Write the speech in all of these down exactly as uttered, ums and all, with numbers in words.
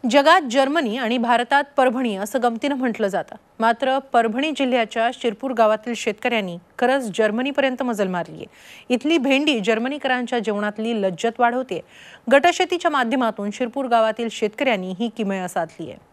जगात जर्मनी आणि भारतात परभणी असं गमतीनं म्हटलं जातं। मात्र परभणी जिल्ह्याच्या शिरपूर गावातील शेतकऱ्यांनी खरंच जर्मनीपर्यंत मजल मारली आहे। इथली भेंडी जर्मनीकरांच्या जेवणातली लज्जत वाढवते। गटशेतीच्या माध्यमातून शिरपूर गावातील शेतकऱ्यांनी ही किमया साधली आहे।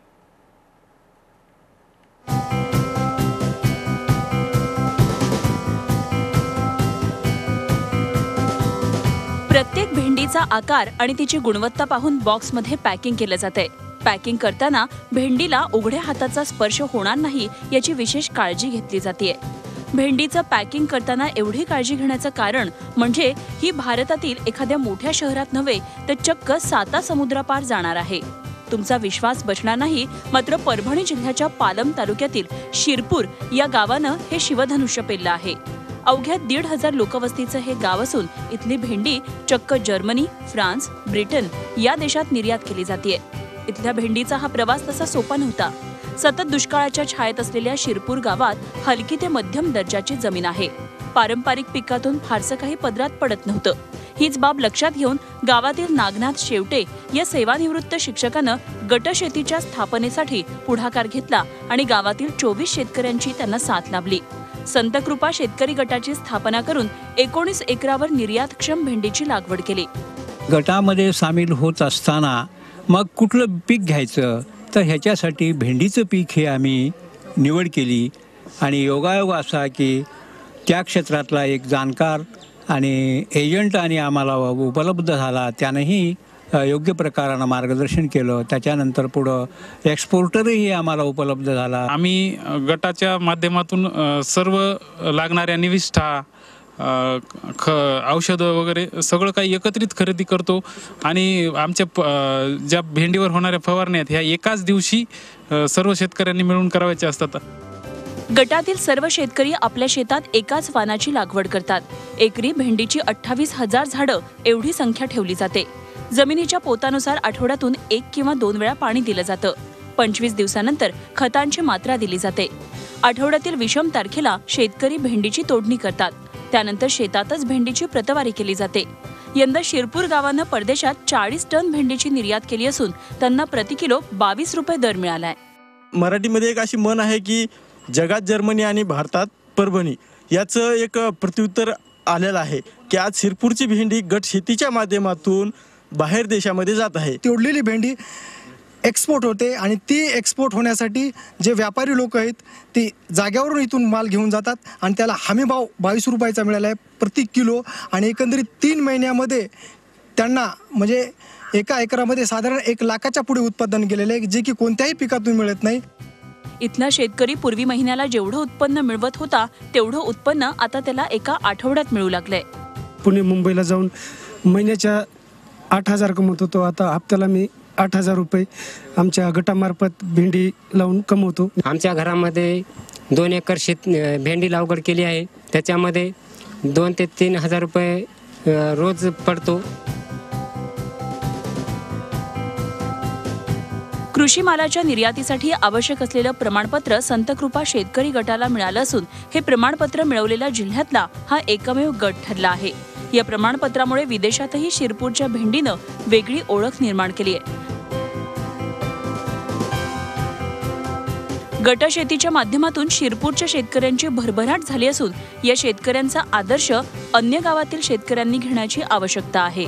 प्रत्येक भेंडीचा आकार आणि तिची गुणवत्ता पाहून बॉक्समध्ये पॅकिंग केलं जाते। पॅकिंग करताना भेंडीला उघड्या हाताचा स्पर्श होणार नाही याची विशेष काळजी घेतली जाते। भेंडीचं पॅकिंग करताना एवढी काळजी घेण्याचं कारण म्हणजे ही भारतातील एखाद्या मोठ्या शहरात नव्हे तर चक्क साता समुद्रापार जाणार आहे। तुमचा विश्वास बसणार नाही, मात्र परभणी जिल्ह्याच्या पालम तालुक्यातील शिरपूर या गावानं हे शिवधनुष्य पेललं आहे। अवघ्या दीड हजार लोकवस्तीचं हे गाव असून इथली भेंडी चक्क जर्मनी, फ्रान्स, ब्रिटन या देशात निर्यात केली जाते। इथल्या भेंडीचा हा प्रवास तसा सोपा नव्हता। सतत दुष्काळाच्या छायेत असलेल्या शिरपूर गावात हलकी ते मध्यम दर्जाची जमीन आहे। पारंपरिक पिकातून फारसं काही पदरात पडत नव्हतं। हीच बाब लक्षात घेऊन गावातील नागनाथ शेवटे या सेवानिवृत्त शिक्षकानं गटशेतीच्या स्थापनेसाठी पुढाकार घेतला आणि गावातील चोवीस शेतकऱ्यांची त्यांना साथ लाभली। संतकृपा शेतकरी गटाची स्थापना करून एकोणीस एकरावर निर्यातक्षम भेंडीची लागवड केली। गटामध्ये सामील होत असताना मग कुठलं पीक घ्यायचं तर ह्याच्यासाठी भेंडीचं पीक हे आम्ही निवड केली आणि योगायोग असा की त्या क्षेत्रातला एक जाणकार आणि एजंट आणि आम्हाला उपलब्ध झाला। त्यानेही योग्य प्रकारानं मार्गदर्शन केलं। त्याच्यानंतर पुढं एक्सपोर्टरही आम्हाला उपलब्ध झाला। आम्ही गटाच्या माध्यमातून सर्व लागणाऱ्या निविष्ठा, ख औषधं वगैरे सगळं काही एकत्रित खरेदी करतो आणि आमच्या ज्या भेंडीवर होणाऱ्या फवारण्या ह्या एकाच दिवशी सर्व शेतकऱ्यांनी मिळून करायच्या असतात। गटातील सर्व शेतकरी आपल्या शेतात एकाच वानाची लागवड करतात। एकरी भेंडीची अठ्ठावीस हजार झाडं एवढी संख्या ठेवली जाते। जमिनीच्या पोतानुसार आठवड्यातून एक किंवा दोन वेळा पाणी दिलं जातं। पंचवीस दिवसानंतर खतांची मात्रा दिली जाते। आठवड्यातील विषम तारखेला शेतकरी भेंडीची तोडणी करतात। त्यानंतर शेतातच भेंडीची प्रतवारी केली जाते। यंदा शिरपूर गावानं परदेशात चाळीस टन भेंडीची निर्यात केली असून त्यांना प्रति किलो बावीस रुपये दर मिळालाय। मराठीमध्ये एक अशी म्हण आहे की जगात जर्मनी आणि भारतात परभणी याचं एक प्रत्युत्तर आलेलं आहे की आज शिरपूरची भेंडी गट शेतीच्या माध्यमातून बाहेर देशामध्ये जात आहे। तोडलेली भेंडी एक्सपोर्ट होते आणि ती एक्सपोर्ट होण्यासाठी जे व्यापारी लोक आहेत ती जाग्यावरून इथून माल घेऊन जातात आणि त्याला हमी भाव बावीस रुपयाचा मिळाला आहे प्रति किलो आणि एकंदरीत तीन महिन्यामध्ये त्यांना म्हणजे एका एकरामध्ये साधारण एक लाखाच्या पुढे उत्पादन केलेलं आहे, जे की कोणत्याही पिकातून मिळत नाही। इथला शेतकरी पूर्वी महिन्याला जेवढं उत्पन्न मिळवत होता तेवढं उत्पन्न आता त्याला एका आठवड्यात मिळू लागलंय। पुणे मुंबईला जाऊन महिन्याच्या आठ हजार कमवत होतो, आता हप्त्याला मी आठ हजार रुपये आमच्या गटामार्फत भेंडी लावून कमवतो। आमच्या घरामध्ये दोन एकर शेत भेंडी लागवड केली आहे। त्याच्यामध्ये दोन ते तीन हजार रुपये रोज पडतो। कृषी मालाच्या निर्यातीसाठी आवश्यक असलेलं प्रमाणपत्र संतकृपा शेतकरी गटाला मिळालं असून हे प्रमाणपत्र मिळवलेला जिल्ह्यातला हा एकमेव गट ठरला आहे। या प्रमाणपत्रामुळे विदेशातही शिरपूरच्या भेंडीनं वेगळी ओळख निर्माण केली आहे। गटशेतीच्या माध्यमातून शिरपूरच्या शेतकऱ्यांची भरभराट झाली असून या शेतकऱ्यांचा आदर्श अन्य गावातील शेतकऱ्यांनी घेण्याची आवश्यकता आहे।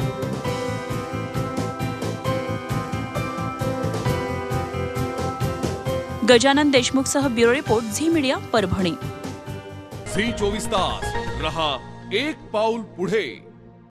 गजानन देशमुख सह bureau report, Zee media, Parbhani. Zee चोवीस तास रहा एक पाऊल पुढे।